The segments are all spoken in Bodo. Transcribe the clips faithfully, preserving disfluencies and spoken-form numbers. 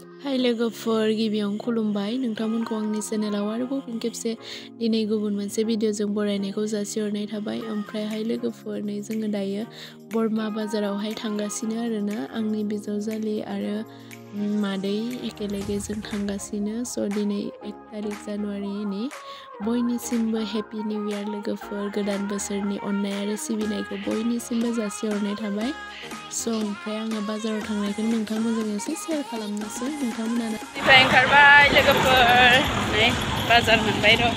हाय लोगोफोर गिबियावनो खुलुमबाय नोंथांमोनखौ आंनि चेनेलाव आरोबाव फिन खेबसे दिनै गुबुन मोनसे भिडिअजों बरायनायखौ जासिहरनाय थाबाय ओमफ्रायहाय लोगोफोर नै जोङो दायो बरमा बाजारावहाय थांगासिनो आरोना आंनि बिजावजालि आरो मादै एखेलेगे जों थांगासिनो स' दिनै एक तारिख जानुवारिनि बयनिसिमबो हेपि निउ इयार लोगोफोर गोदान बोसोरनि अननाय आरो सिबिनायखौ बयनिसिमबो जासिहरनाय थाबाय स' ओमफ्राय आङो बाजाराव थांनायखौ नोंथांमोनजों एसे शेयार खालामनोसै नोंथांमोना निफ्राय ओंखारबाय लोगोफोर नै बाजार मोनबाय र'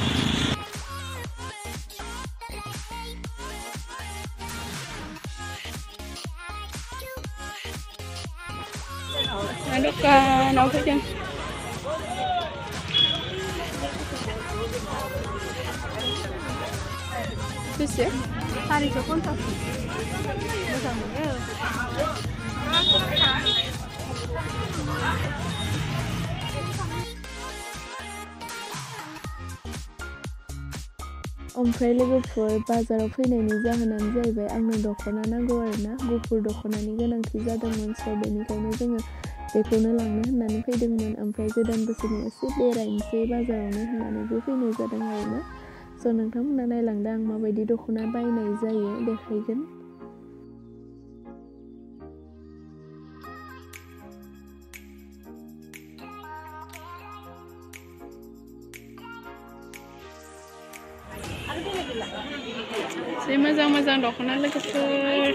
दखानाव फैदों बेसे सारिस' पन्सास मोजां मोनो ओमफ्राय लोगोफोर बाजाराव फैनायनि जाहोनानो जाहैबाय आंनो दख'ना नांगौ आरोना गुफुर दख'नानि गोनांथि जादोंमोन स' बेनिखायनो जोङो बेखौनो लांनो होननानै फैदोंमोन ओमफ्राय गोदान बोसोरनि एसे बेरायनोसै बाजारावनो होननानैबो फैनाय जादों आरोना स' नोंथांमोना नायलांदो आं माबायदि दख'ना बायनाय जायो देखायगोन जि मोजां मोजां दख'ना लोगोफोर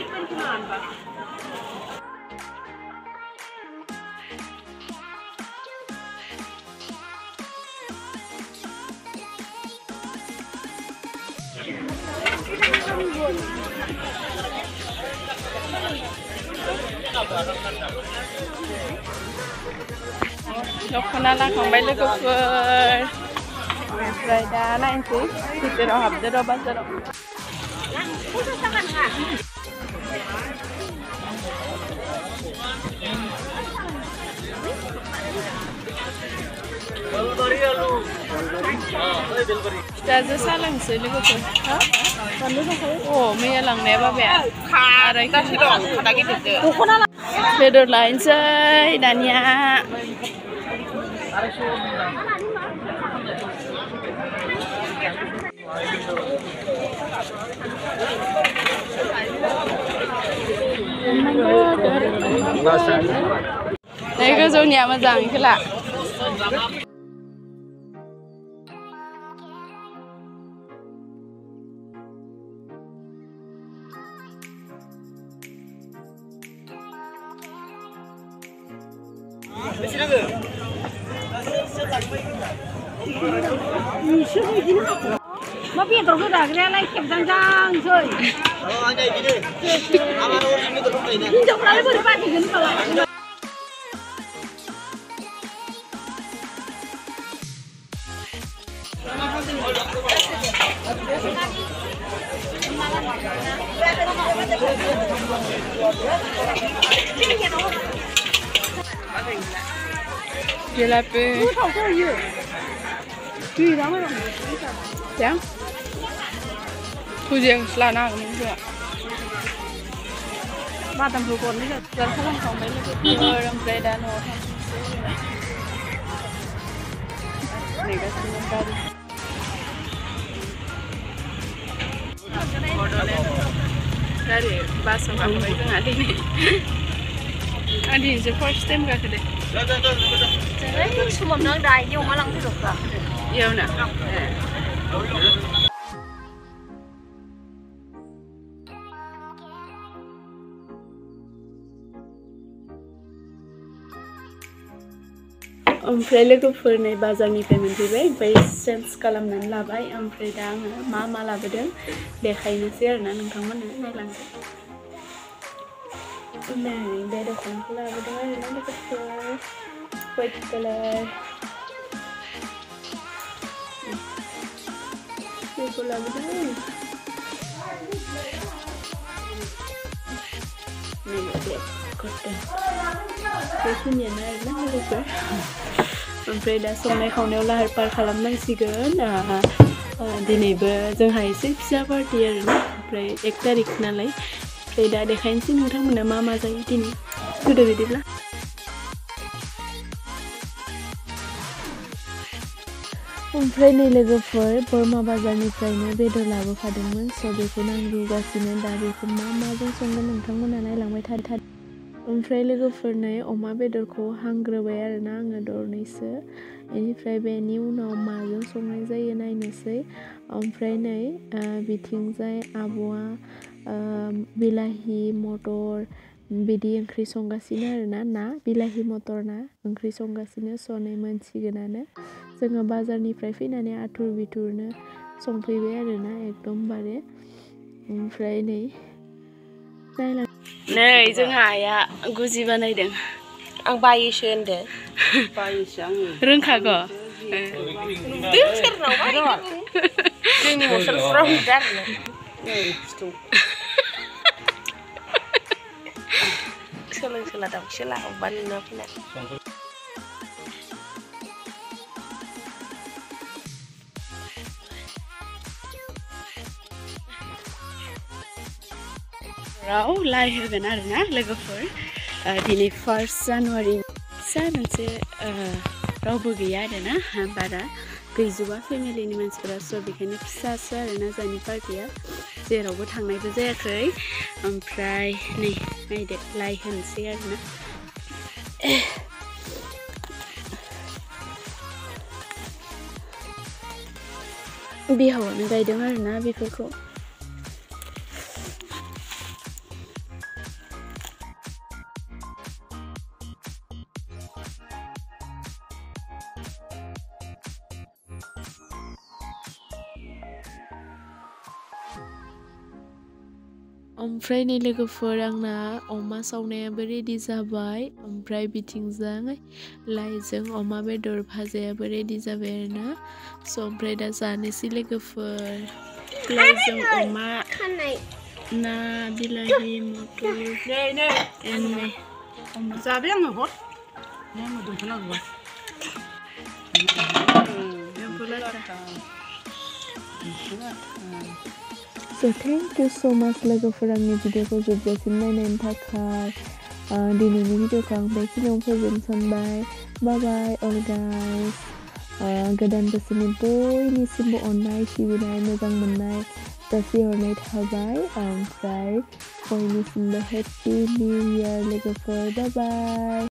दख'ना लाखांबाय लोगोफोर ओमफ्राय दा नायनोसै भितराव हाबदो र' बाजाराव फिथाजों सा लोंसै लोगोफोर अ मैया लांनाया बाबाया बेदर लायनोसै दानिया नै गोजौनिया मोजां इखोला मा बेदरखौ जाग्रायालाय खेबजांजांसै हिनजावफ्रालाय बोरै बासिगोन होनबालाय Jelape. Yang? Tujuh selana ini juga. Batam rukun ini kan salah sampai lagi orang beredar orang. Negasi mentari. Dari bahasa apa itu nggak ini? Adi ini first time gak kede. Jadi semua orang dah ini orang lang tu tak? Iya nak. ओमफ्राय लोगोफोर नै बाजारनिफ्राय मोनफैबाय ओमफ्राय चेन्ज खालामनानै लाबाय ओमफ्राय दा आङो मा मा लाबोदों देखायनोसै आरोना नोंथांमोननो नायलांदो नै बे दख'नाखौ लाबोदों आरोना लोगोफोर व्हाइट कालार बेखौ लाबोदों नै ब्लेक कटन बेखिनियानो आरोना लोगोफोर ओमफ्राय दा संनाय खावनायाव लाहार फाहार खालामनांसिगोन दिनैबो जोंहा एसे फिसा पार्टि आरोना ओमफ्राय एक तारिख नालाय ओमफ्राय दा देखायनोसै नोंथांमोना मा मा जायो दिनै फैदो बिदिब्ला ओमफ्राय नै लोगोफोर बोरमा बाजारनिफ्रायनो बेदर लाबोफादोंमोन स' बेखौनो आं रुगासिनो दा बेखौ मा माजों संगोन नोंथांमोना नायलांबाय थादो। ओमफ्राय लोगोफोर नै अमा बेदरखौ हांग्रोबाय आरोना आङो दरनैसो बेनिफ्राय बेनि उनाव माजों संनाय जायो नायनोसै। ओमफ्राय नै बिथिंजाय आब'आ बिलाहि मटर बिदि ओंख्रि संगासिनो आरोना ना बिलाहि मटर ना ओंख्रि संगासिनो स' नै मोनसिगोनानो जोङो बाजारनिफ्राय फैनानै आथुर बिथुरनो संफैबाय आरोना एकदमबारे। ओमफ्राय नै नायलां नै जोंहा आइया गुजि बानायदों आं बायोसो होनदो बायोसो आङो रोंखागौ जोंनि हस्टेलफ्राव होदो आरो सोलों सोला दाउसो लाहावबा नुना फैना राव लाइ होगोन आरोना लोगोफोर दिनै फार्स्ट जानुवारि फिसा मोनसे रावबो गैया आरोना बारा गैजोबा फेमिलिनि मानसिफोरा स' बेखायनो फिसासो आरोना जोंनि पार्टिया जेरावबो थांनायबो जायाखै। ओमफ्राय नै नायदो लाइ होनोसै आरोना बिहावानो गायदों आरोना बेफोरखौ। ओमफ्राय नै लोगोफोर आंना अमा सावनायाबो रेडि जाबाय ओमफ्राय बिथिंजाय लाइजों अमा बेदर भाजायाबो रेडि जाबाय आरोना स' ओमफ्राय दा जानोसै लोगोफोर लाइजों अमा ना बिलाहि मटर एनै जाबाय आङो हर आङो दोनथ'नांगौ So thank you so much लोगोफोर आंनि भिडिअखौ जोबजासिम नायनायनि थाखाय दिनैनि भिडिअखौ आं बेखिनियाव फोजोबनो सानबाय। बाय बाय अल गाइस गोदान बोसोरनि बयनिसिमबो अननाय सिबिनाय मोजां मोननाय जासिहरनाय थाबाय ओमफ्राय बयनिसिमबो हेपि निउ इयार लोगोफोर बाय बाय।